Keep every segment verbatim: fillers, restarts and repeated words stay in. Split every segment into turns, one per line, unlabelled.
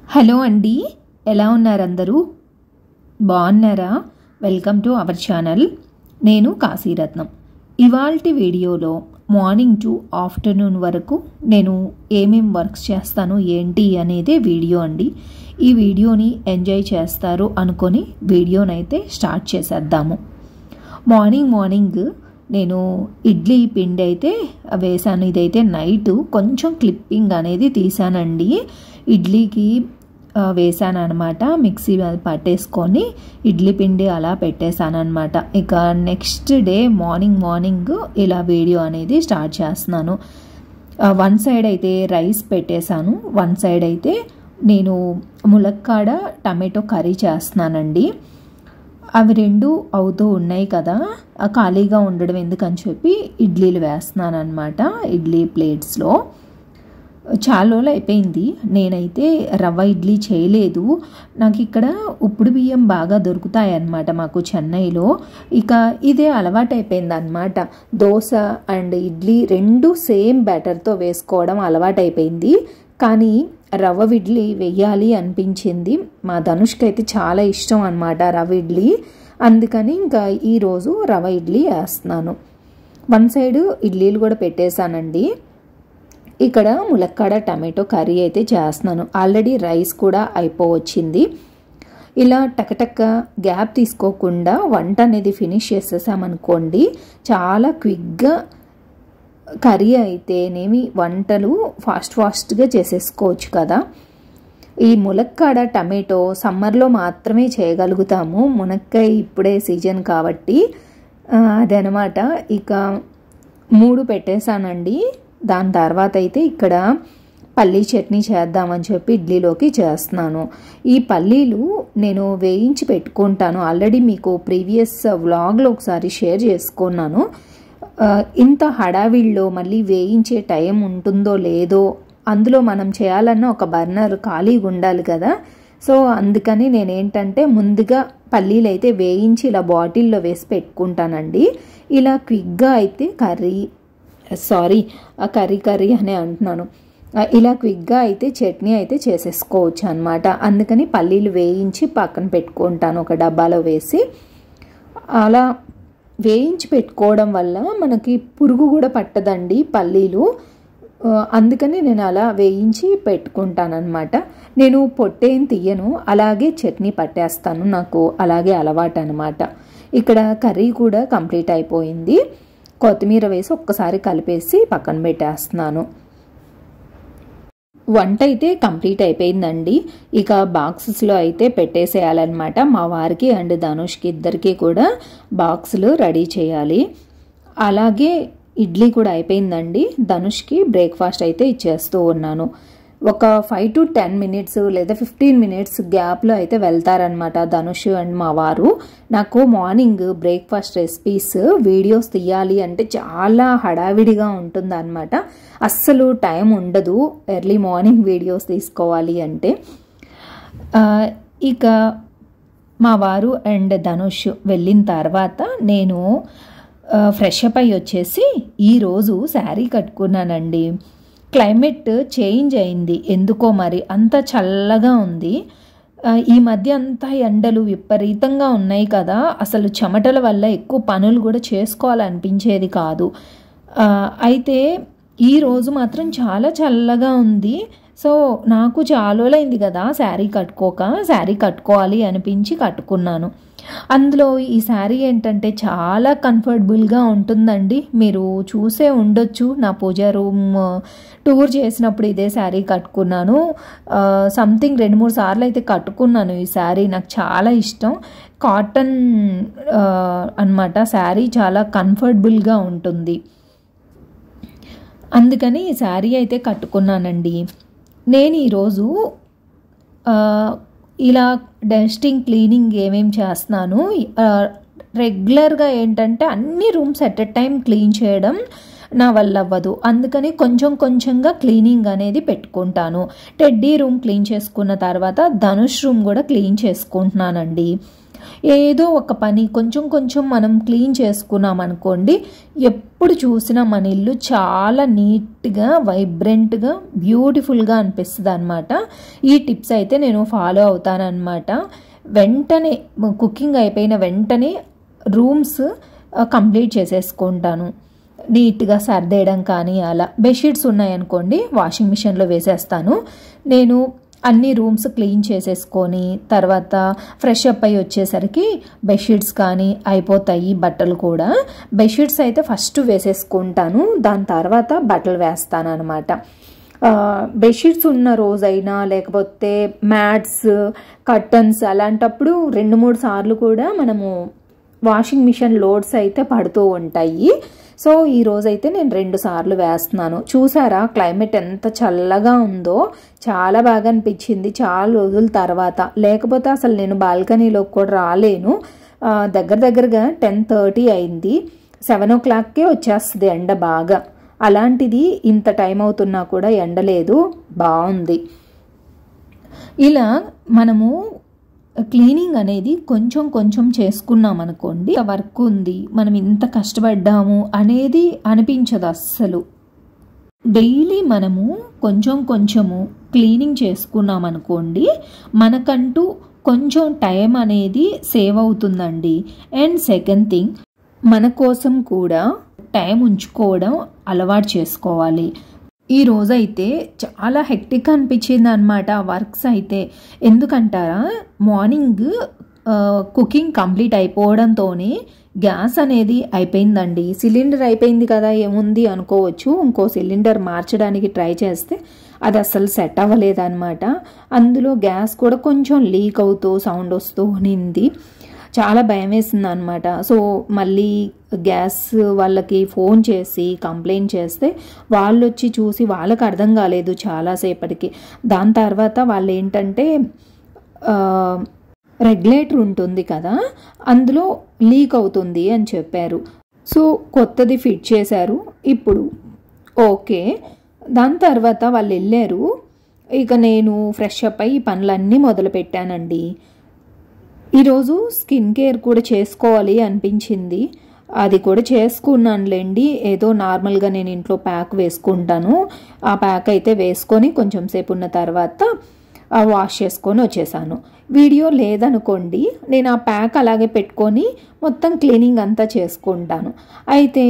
Hello అండి, ఎలా ఉన్నారు అందరూ? బాగున్నారా? Welcome to our channel. నేను కాశీరత్నం. ఇవాల్టి వీడియోలో మార్నింగ్ టు ఆఫ్టర్నూన్ వరకు నేను ఏమేం వర్క్స్ చేస్తాను ఏంటి అనేది వీడియో అండి. ఈ వీడియోని ఎంజాయ్ చేస్తారు అనుకొని వీడియోనైతే స్టార్ట్ చేసేద్దాము. మార్నింగ్ మార్నింగ్ నేను ఇడ్లీ పిండి అయితే వేసాను. ఇదైతే నైట్ కొంచెం క్లిప్పింగ్ అనేది తీసానండి. ఇడ్లీకి వేసాను అనమాట. మిక్సీ పట్టేసుకొని ఇడ్లీ పిండి అలా పెట్టేశాను అనమాట. ఇక నెక్స్ట్ డే మార్నింగ్ మార్నింగ్ ఇలా వీడియో అనేది స్టార్ట్ చేస్తున్నాను. వన్ సైడ్ అయితే రైస్ పెట్టేశాను, వన్ సైడ్ అయితే నేను ములక్కాడ టమాటో కర్రీ చేస్తున్నానండి. అవి రెండు అవుతూ ఉన్నాయి కదా, ఖాళీగా ఉండడం ఎందుకని చెప్పి ఇడ్లీలు వేస్తున్నాను అనమాట. ఇడ్లీ ప్లేట్స్లో చాలా రోజులు అయిపోయింది నేనైతే రవ్వ ఇడ్లీ చేయలేదు. నాకు ఇక్కడ ఉప్పుడు బియ్యం బాగా దొరుకుతాయి అన్నమాట మాకు చెన్నైలో. ఇక ఇదే అలవాటు అయిపోయింది అనమాట. దోశ అండ్ ఇడ్లీ రెండు సేమ్ బ్యాటర్తో వేసుకోవడం అలవాటు అయిపోయింది. కానీ రవ్వ ఇడ్లీ వెయ్యాలి అనిపించింది. మా ధనుష్కి అయితే చాలా ఇష్టం అనమాట రవ్వ ఇడ్లీ. అందుకని ఇంకా ఈరోజు రవ్వ ఇడ్లీ వేస్తున్నాను. వన్ సైడ్ ఇడ్లీలు కూడా పెట్టేశానండి. ఇక్కడ ములక్కాడ టమాటో కర్రీ అయితే చేస్తున్నాను. ఆల్రెడీ రైస్ కూడా అయిపోవచ్చింది. ఇలా టకటక్క గ్యాప్ తీసుకోకుండా వంట అనేది ఫినిష్ చేసేసామనుకోండి, చాలా క్విక్గా కర్రీ అయితేనేమి వంటలు ఫాస్ట్ ఫాస్ట్గా చేసేసుకోవచ్చు కదా. ఈ ములక్కాడ టమాటో సమ్మర్లో మాత్రమే చేయగలుగుతాము. మునక్కాయ ఇప్పుడే సీజన్ కాబట్టి అదనమాట. ఇక మూడు పెట్టేశానండి. దాని తర్వాత అయితే ఇక్కడ పల్లీ చట్నీ చేద్దామని చెప్పి ఇడ్లీలోకి చేస్తున్నాను. ఈ పల్లీలు నేను వేయించి పెట్టుకుంటాను. ఆల్రెడీ మీకు ప్రీవియస్ వ్లాగ్లో ఒకసారి షేర్ చేసుకున్నాను. ఇంత హడావిడిలో మళ్ళీ వేయించే టైం ఉంటుందో లేదో, అందులో మనం చేయాలన్న ఒక బర్నర్ ఖాళీగా ఉండాలి కదా. సో అందుకని నేనేంటంటే ముందుగా పల్లీలు అయితే వేయించి ఇలా బాటిల్లో వేసి పెట్టుకుంటానండి. ఇలా క్విక్గా అయితే కర్రీ సారీ కర్రీ కర్రీ అనే అంటున్నాను ఇలా క్విక్గా అయితే చట్నీ అయితే చేసేసుకోవచ్చు అనమాట. అందుకని పల్లీలు వేయించి పక్కన పెట్టుకుంటాను ఒక డబ్బాలో వేసి. అలా వేయించి పెట్టుకోవడం వల్ల మనకి పురుగు కూడా పట్టదండి పల్లీలు. అందుకని నేను అలా వేయించి పెట్టుకుంటానమాట. నేను పొట్టేం తీయను, అలాగే చట్నీ పట్టేస్తాను. నాకు అలాగే అలవాటు అనమాట. ఇక్కడ కర్రీ కూడా కంప్లీట్ అయిపోయింది. కొత్తిమీర వేసి ఒక్కసారి కలిపేసి పక్కన పెట్టేస్తున్నాను. వంట అయితే కంప్లీట్ అయిపోయిందండి. ఇక బాక్సెస్లో అయితే పెట్టేసేయాలన్నమాట. మా వారికి అండ్ ధనుష్కి ఇద్దరికి కూడా బాక్సులు రెడీ చేయాలి. అలాగే ఇడ్లీ కూడా అయిపోయిందండి. ధనుష్కి బ్రేక్ఫాస్ట్ అయితే ఇచ్చేస్తూ ఉన్నాను. ఒక ఫైవ్ టు టెన్ మినిట్స్ లేదా ఫిఫ్టీన్ మినిట్స్ గ్యాప్లో అయితే వెళ్తారనమాట ధనుష్ అండ్ మా వారు. నాకు మార్నింగ్ బ్రేక్ఫాస్ట్ రెసిపీస్ వీడియోస్ తీయాలి అంటే చాలా హడావిడిగా ఉంటుంది అనమాట. అస్సలు టైం ఉండదు ఎర్లీ మార్నింగ్ వీడియోస్ తీసుకోవాలి అంటే. ఇక మా వారు అండ్ ధనుష్ వెళ్ళిన తర్వాత నేను ఫ్రెష్ అప్ అయ్యి వచ్చేసి ఈరోజు శారీ కట్టుకున్నానండి. క్లైమేట్ చేంజ్ అయింది ఎందుకో మరి, అంత చల్లగా ఉంది. ఈ మధ్య అంతా ఎండలు విపరీతంగా ఉన్నాయి కదా, అసలు చెమటల వల్ల ఎక్కువ పనులు కూడా చేసుకోవాలనిపించేది కాదు. అయితే ఈరోజు మాత్రం చాలా చల్లగా ఉంది. సో నాకు చాలా రోజులైంది కదా శారీ కట్టుకోక, శారీ కట్టుకోవాలి అనిపించి కట్టుకున్నాను. అందులో ఈ శారీ ఏంటంటే చాలా కంఫర్టబుల్గా ఉంటుందండి. మీరు చూసే ఉండొచ్చు, నా పూజ రూమ్ టూర్ చేసినప్పుడు ఇదే శారీ కట్టుకున్నాను. సంథింగ్ రెండు మూడు సార్లు అయితే కట్టుకున్నాను ఈ శారీ. నాకు చాలా ఇష్టం. కాటన్ అన్నమాట శారీ, చాలా కంఫర్టబుల్గా ఉంటుంది. అందుకని ఈ శారీ అయితే కట్టుకున్నానండి. నేను ఈరోజు ఇలా డస్టింగ్ క్లీనింగ్ ఏమేమి చేస్తున్నాను, రెగ్యులర్గా ఏంటంటే అన్ని rooms at a time clean చేయడం నా వల్ల అవ్వదు. అందుకని కొంచెం కొంచెంగా క్లీనింగ్ అనేది పెట్టుకుంటాను. టెడ్డీ రూమ్ క్లీన్ చేసుకున్న తర్వాత ధనుష్ రూమ్ కూడా క్లీన్ చేసుకుంటున్నానండి. ఏదో ఒక పని కొంచెం కొంచెం మనం క్లీన్ చేసుకున్నాం అనుకోండి, ఎప్పుడు చూసినా మన ఇల్లు చాలా నీట్గా వైబ్రెంట్గా బ్యూటిఫుల్గా అనిపిస్తుంది అనమాట. ఈ టిప్స్ అయితే నేను ఫాలో అవుతానన్నమాట. వెంటనే కుకింగ్ అయిపోయిన వెంటనే రూమ్స్ కంప్లీట్ చేసేసుకుంటాను. నీట్గా సర్దేయడం కానీ అలా. బెడ్షీట్స్ ఉన్నాయనుకోండి వాషింగ్ మిషన్లో వేసేస్తాను. నేను అన్ని రూమ్స్ క్లీన్ చేసేసుకొని తర్వాత ఫ్రెష్ అప్ అయ్యి వచ్చేసరికి బెడ్షీట్స్ కానీ అయిపోతాయి. బట్టలు కూడా బెడ్షీట్స్ అయితే ఫస్ట్ వేసేసుకుంటాను, దాని తర్వాత బట్టలు వేస్తాను అనమాట. బెడ్షీట్స్ ఉన్న రోజైనా లేకపోతే మ్యాట్స్, కర్టన్స్ అలాంటప్పుడు రెండు మూడు సార్లు కూడా మనము వాషింగ్ మిషన్ లోడ్స్ అయితే పడుతూ ఉంటాయి. సో ఈ రోజైతే నేను రెండు సార్లు వేస్తున్నాను. చూసారా క్లైమేట్ ఎంత చల్లగా ఉందో, చాలా బాగా అనిపించింది చాలా రోజుల తర్వాత. లేకపోతే అసలు నేను బాల్కనీలోకి కూడా రాలేను. దగ్గర దగ్గరగా టెన్ థర్టీ అయింది, సెవెన్ ఓ క్లాక్కే వచ్చేస్తుంది ఎండ బాగా. అలాంటిది ఇంత టైం అవుతున్నా కూడా ఎండ లేదు, బాగుంది. ఇలా మనము క్లీనింగ్ అనేది కొంచెం కొంచెం చేసుకున్నాం అనుకోండి, వర్క్ ఉంది మనం ఇంత కష్టపడ్డాము అనేది అనిపించదు అస్సలు. డైలీ మనము కొంచెం కొంచెము క్లీనింగ్ చేసుకున్నాం అనుకోండి, మనకంటూ కొంచెం టైం అనేది సేవ్ అవుతుందండి. అండ్ సెకండ్ థింగ్, మన కోసం కూడా టైం ఉంచుకోవడం అలవాటు చేసుకోవాలి. ఈ రోజైతే చాలా హెక్టిక్ అనిపించింది అనమాట వర్క్స్ అయితే. ఎందుకంటారా, మార్నింగ్ కుకింగ్ కంప్లీట్ అయిపోవడంతోనే గ్యాస్ అనేది అయిపోయిందండి. సిలిండర్ అయిపోయింది కదా ఏముంది అనుకోవచ్చు, ఇంకో సిలిండర్ మార్చడానికి ట్రై చేస్తే అది అసలు సెట్ అవ్వలేదన్నమాట. అందులో గ్యాస్ కూడా కొంచెం లీక్ అవుతూ సౌండ్ వస్తూ ఉన్నింది. చాలా భయం వేసింది అనమాట. సో మళ్ళీ గ్యాస్ వాళ్ళకి ఫోన్ చేసి కంప్లైంట్ చేస్తే వాళ్ళు వచ్చి చూసి వాళ్ళకి అర్థం కాలేదు చాలాసేపటికి. దాని తర్వాత వాళ్ళు ఏంటంటే రెగ్యులేటర్ ఉంటుంది కదా అందులో లీక్ అవుతుంది అని చెప్పారు. సో కొత్తది ఫిట్ చేశారు ఇప్పుడు, ఓకే. దాని తర్వాత వాళ్ళు వెళ్ళారు. ఇక నేను ఫ్రెష్ అప్ అయ్యి పనులన్నీ మొదలు పెట్టానండి. ఈరోజు స్కిన్ కేర్ కూడా చేసుకోవాలి అనిపించింది, అది కూడా చేసుకున్నానులేండి. ఏదో నార్మల్గా నేను ఇంట్లో ప్యాక్ వేసుకుంటాను, ఆ ప్యాక్ అయితే వేసుకొని కొంచెం సేపు ఉన్న తర్వాత వాష్ చేసుకొని వచ్చేసాను. వీడియో లేదనుకోండి, నేను ఆ ప్యాక్ అలాగే పెట్టుకొని మొత్తం క్లీనింగ్ అంతా చేసుకుంటాను. అయితే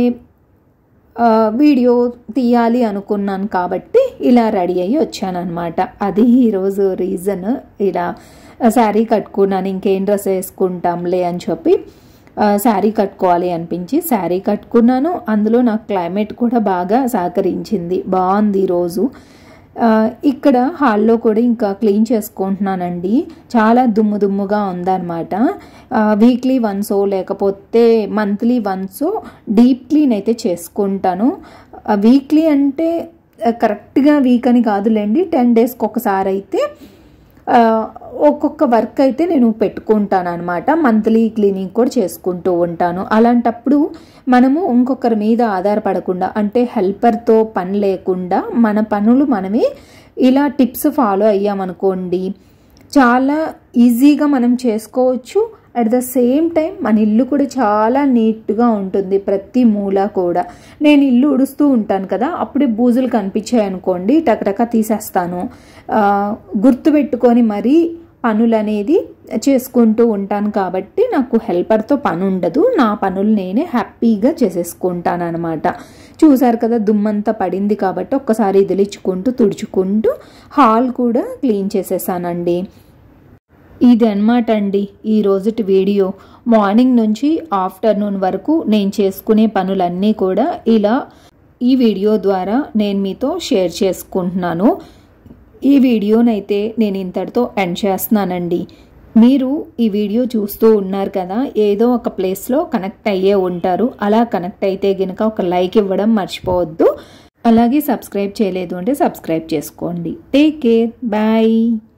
వీడియో తీయాలి అనుకున్నాను కాబట్టి ఇలా రెడీ అయ్యి వచ్చాను అనమాట. అది ఈరోజు రీజన్. ఇలా శారీ కట్టుకున్నాను, ఇంకేం డ్రెస్ వేసుకుంటాంలే అని చెప్పి శారీ కట్టుకోవాలి అనిపించి శారీ కట్టుకున్నాను. అందులో నాకు క్లైమేట్ కూడా బాగా సహకరించింది, బాగుంది ఈరోజు. ఇక్కడ హాల్లో కూడా ఇంకా క్లీన్ చేసుకుంటున్నానండి. చాలా దుమ్ము దుమ్ముగా ఉందన్నమాట. వీక్లీ వన్సో లేకపోతే మంత్లీ వన్సో డీప్ క్లీన్ అయితే చేసుకుంటాను. వీక్లీ అంటే కరెక్ట్గా వీక్ అని కాదులేండి, టెన్ డేస్కి ఒకసారి అయితే ఒక్కొక్క వర్క్ అయితే నేను పెట్టుకుంటాను అనమాట. మంత్లీ క్లీనింగ్ కూడా చేసుకుంటూ ఉంటాను. అలాంటప్పుడు మనము ఇంకొకరి మీద ఆధారపడకుండా, అంటే హెల్పర్తో పని లేకుండా మన పనులు మనమే ఇలా టిప్స్ ఫాలో అయ్యామనుకోండి చాలా ఈజీగా మనం చేసుకోవచ్చు. అట్ ద సేమ్ టైం మన ఇల్లు కూడా చాలా నీట్గా ఉంటుంది, ప్రతి మూల కూడా. నేను ఇల్లు ఉడుస్తూ ఉంటాను కదా, అప్పుడే బూజులు కనిపించాయి అనుకోండి టకటక తీసేస్తాను. గుర్తుపెట్టుకొని మరీ పనులు అనేది చేసుకుంటూ ఉంటాను కాబట్టి నాకు హెల్పర్తో పని ఉండదు, నా పనులు నేనే హ్యాపీగా చేసేసుకుంటాను అనమాట. చూసారు కదా దుమ్మంతా పడింది కాబట్టి ఒక్కసారి ఇదిలించుకుంటూ తుడుచుకుంటూ హాల్ కూడా క్లీన్ చేసేసానండి. ఇది అన్నమాట అండి ఈ రోజుటి వీడియో. మార్నింగ్ నుంచి ఆఫ్టర్నూన్ వరకు నేను చేసుకునే పనులన్నీ కూడా ఇలా ఈ వీడియో ద్వారా నేను మీతో షేర్ చేసుకుంటున్నాను. ఈ వీడియోనైతే నేను ఇంతటితో ఎండ్ చేస్తున్నానండి. మీరు ఈ వీడియో చూస్తూ ఉన్నారు కదా, ఏదో ఒక ప్లేస్లో కనెక్ట్ అయ్యే ఉంటారు. అలా కనెక్ట్ అయితే గనుక ఒక లైక్ ఇవ్వడం మర్చిపోవద్దు. అలాగే సబ్స్క్రైబ్ చేయలేదు అంటే సబ్స్క్రైబ్ చేసుకోండి. Take care, bye.